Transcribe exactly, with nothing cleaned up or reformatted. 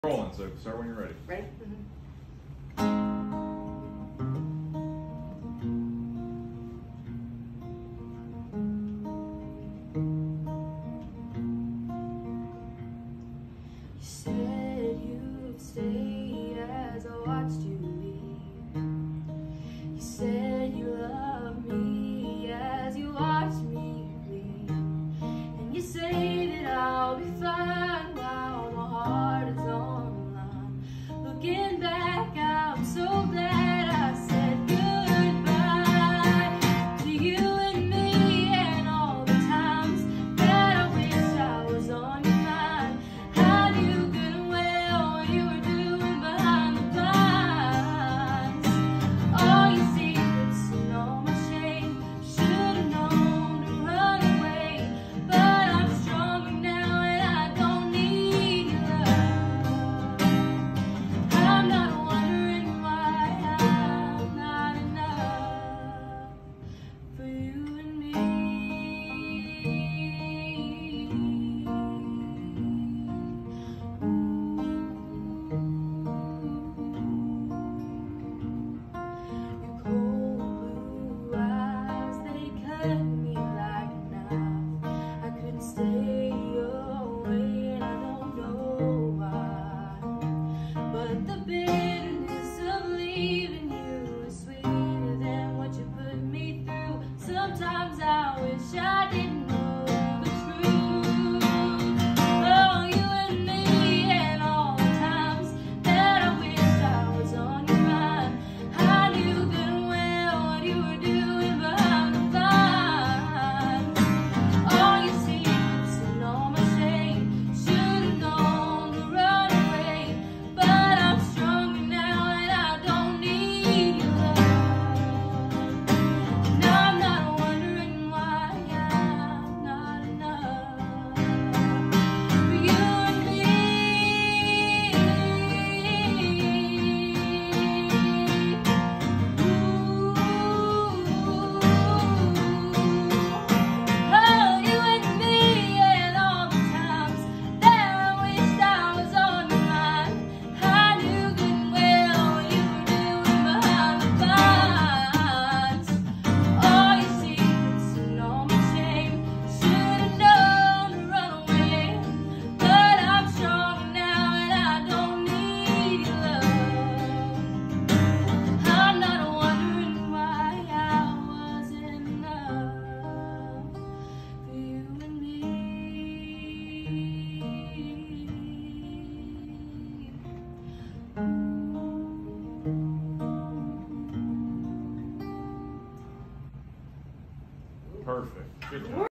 Rolling, so start when you're ready. Ready? You said you'd stay as I watched you leave. You said you loved me as you watched me leave. And you say that I'll be fine while my heart is on the line. Looking back, I'm so glad I said goodbye to you and me, and all the times that I wish I was on your mind. I knew good and well what you were doing behind the blinds. All your secrets and all my shame, should've known to run away. But I'm stronger now and I don't need your love. I'm not wondering why I'm not enough for you and me. Your cold blue eyes, they cut me like a knife. I couldn't stay away and I don't know why. But the bitterness of leaving you is sweeter than what you put me through. Sometimes I wish I didn't know the truth. Oh, you and me, and all the times that I wish I was on your mind. I knew good and well what you were doing behind the lines. All your secrets and all my shame, should've known to run away. But I'm stronger now and I don't need your love. And I'm not wondering why I'm not enough for you and me. Oh, you and me, and all the times that I wished I was on your mind. I knew good and well what you were doing behind the blinds. All your secrets and all my shame, should've known to run away. But I'm stronger now and I don't need your love. I'm not wondering why I wasn't enough for you and me. Perfect. Good job.